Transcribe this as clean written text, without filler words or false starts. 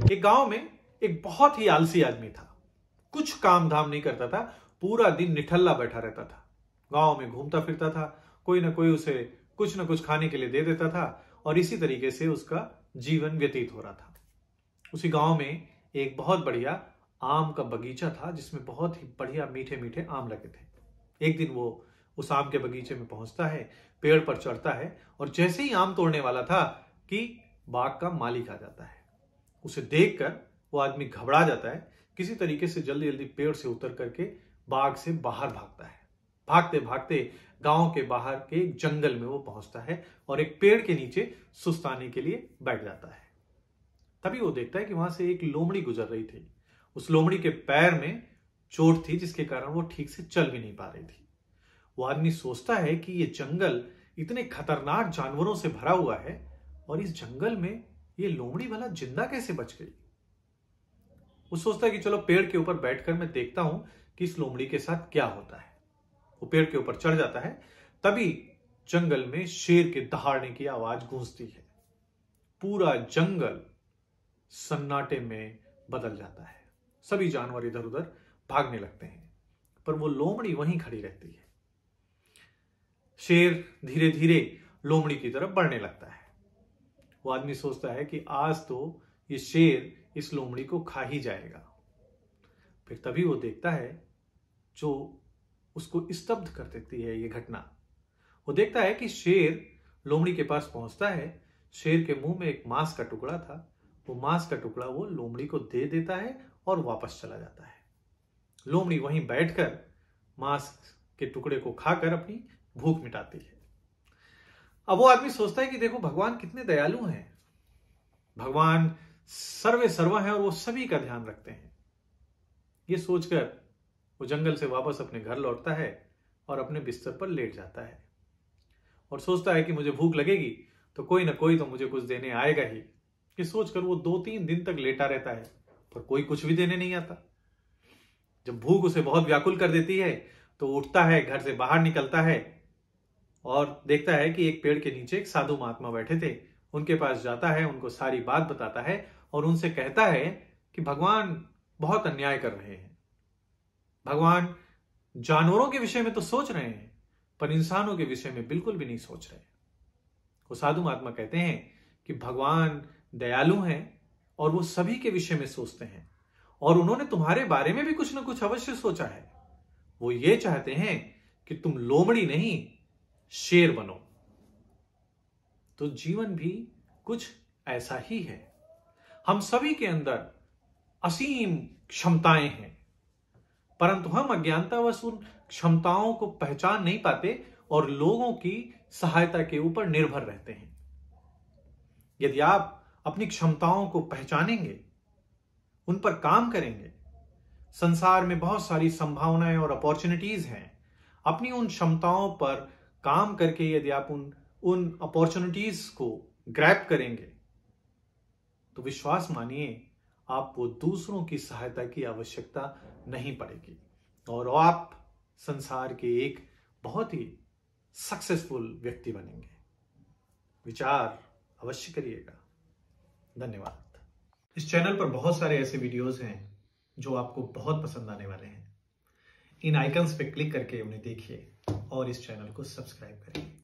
एक गांव में एक बहुत ही आलसी आदमी था। कुछ काम धाम नहीं करता था, पूरा दिन निठल्ला बैठा रहता था। गांव में घूमता फिरता था, कोई ना कोई उसे कुछ ना कुछ खाने के लिए दे देता था और इसी तरीके से उसका जीवन व्यतीत हो रहा था। उसी गांव में एक बहुत बढ़िया आम का बगीचा था जिसमें बहुत ही बढ़िया मीठे मीठे आम लगे थे। एक दिन वो उस आम के बगीचे में पहुंचता है, पेड़ पर चढ़ता है और जैसे ही आम तोड़ने वाला था कि बाग का मालिक आ जाता है। उसे देखकर वो आदमी घबरा जाता है, किसी तरीके से जल्दी जल्दी पेड़ से उतर करके बाग से बाहर भागता है। भागते भागते गांव के बाहर के एक जंगल में वो पहुंचता है और एक पेड़ के नीचे सुस्ताने के लिए बैठ जाता है। तभी वो देखता है कि वहां से एक लोमड़ी गुजर रही थी। उस लोमड़ी के पैर में चोट थी जिसके कारण वो ठीक से चल भी नहीं पा रही थी। वो आदमी सोचता है कि ये जंगल इतने खतरनाक जानवरों से भरा हुआ है और इस जंगल में ये लोमड़ी भला जिंदा कैसे बच गई। वो सोचता है कि चलो पेड़ के ऊपर बैठकर मैं देखता हूं कि इस लोमड़ी के साथ क्या होता है। वो पेड़ के ऊपर चढ़ जाता है। तभी जंगल में शेर के दहाड़ने की आवाज गूंजती है। पूरा जंगल सन्नाटे में बदल जाता है। सभी जानवर इधर उधर भागने लगते हैं, पर वो लोमड़ी वहीं खड़ी रहती है। शेर धीरे धीरे लोमड़ी की तरफ बढ़ने लगता है। वो आदमी सोचता है कि आज तो ये शेर इस लोमड़ी को खा ही जाएगा। फिर तभी वो देखता है जो उसको स्तब्ध कर देती है ये घटना। वो देखता है कि शेर लोमड़ी के पास पहुंचता है। शेर के मुंह में एक मांस का टुकड़ा था। वो मांस का टुकड़ा वो लोमड़ी को दे देता है और वापस चला जाता है। लोमड़ी वहीं बैठकर मांस के टुकड़े को खाकर अपनी भूख मिटाती है। अब वो आदमी सोचता है कि देखो भगवान कितने दयालु हैं। भगवान सर्वे सर्वा है और वो सभी का ध्यान रखते हैं। ये सोचकर वो जंगल से वापस अपने घर लौटता है और अपने बिस्तर पर लेट जाता है और सोचता है कि मुझे भूख लगेगी तो कोई ना कोई तो मुझे कुछ देने आएगा ही। ये सोचकर वो 2-3 दिन तक लेटा रहता है, पर कोई कुछ भी देने नहीं आता। जब भूख उसे बहुत व्याकुल कर देती है तो उठता है, घर से बाहर निकलता है और देखता है कि एक पेड़ के नीचे एक साधु महात्मा बैठे थे। उनके पास जाता है, उनको सारी बात बताता है और उनसे कहता है कि भगवान बहुत अन्याय कर रहे हैं। भगवान जानवरों के विषय में तो सोच रहे हैं पर इंसानों के विषय में बिल्कुल भी नहीं सोच रहे। वो साधु महात्मा कहते हैं कि भगवान दयालु हैं और वो सभी के विषय में सोचते हैं और उन्होंने तुम्हारे बारे में भी कुछ ना कुछ अवश्य सोचा है। वो ये चाहते हैं कि तुम लोमड़ी नहीं शेर बनो। तो जीवन भी कुछ ऐसा ही है। हम सभी के अंदर असीम क्षमताएं हैं, परंतु हम अज्ञानतावश उन क्षमताओं को पहचान नहीं पाते और लोगों की सहायता के ऊपर निर्भर रहते हैं। यदि आप अपनी क्षमताओं को पहचानेंगे, उन पर काम करेंगे, संसार में बहुत सारी संभावनाएं और अपॉर्चुनिटीज हैं। अपनी उन क्षमताओं पर काम करके यदि आप उन अपॉर्चुनिटीज को ग्रैब करेंगे तो विश्वास मानिए आपको दूसरों की सहायता की आवश्यकता नहीं पड़ेगी और आप संसार के एक बहुत ही सक्सेसफुल व्यक्ति बनेंगे। विचार अवश्य करिएगा। धन्यवाद। इस चैनल पर बहुत सारे ऐसे वीडियोस हैं जो आपको बहुत पसंद आने वाले हैं। इन आइकन्स पे क्लिक करके उन्हें देखिए और इस चैनल को सब्सक्राइब करिए।